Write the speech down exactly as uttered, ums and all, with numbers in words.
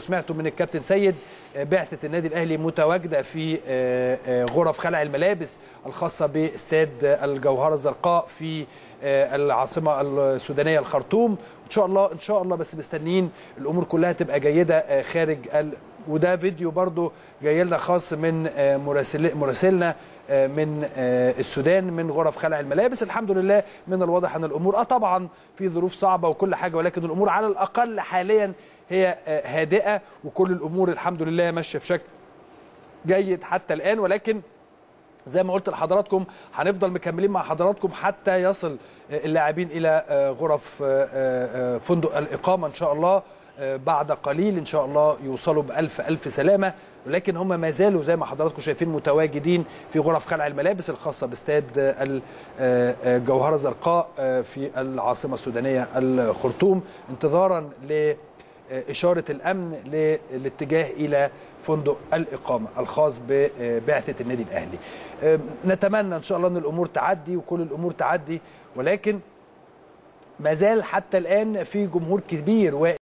سمعتوا من الكابتن سيد بعثة النادي الأهلي متواجدة في غرف خلع الملابس الخاصة باستاد الجوهرة الزرقاء في العاصمة السودانية الخرطوم. إن شاء الله إن شاء الله بس مستنيين الأمور كلها تبقى جيدة خارج ال... وده فيديو برضو جاي لنا خاص من مراسل مراسلنا من السودان من غرف خلع الملابس. الحمد لله من الواضح ان الامور اه طبعا في ظروف صعبه وكل حاجه، ولكن الامور على الاقل حاليا هي هادئه وكل الامور الحمد لله ماشيه بشكل جيد حتى الان. ولكن زي ما قلت لحضراتكم هنفضل مكملين مع حضراتكم حتى يصل اللاعبين الى غرف فندق الاقامه ان شاء الله بعد قليل ان شاء الله يوصلوا بألف ألف سلامه. ولكن هم ما زالوا زي ما حضراتكم شايفين متواجدين في غرف خلع الملابس الخاصه باستاد الجوهره الزرقاء في العاصمه السودانيه الخرطوم انتظارا لاشاره الامن للاتجاه الى فندق الاقامه الخاص ببعثه النادي الاهلي. نتمنى ان شاء الله ان الامور تعدي وكل الامور تعدي، ولكن ما زال حتى الان في جمهور كبير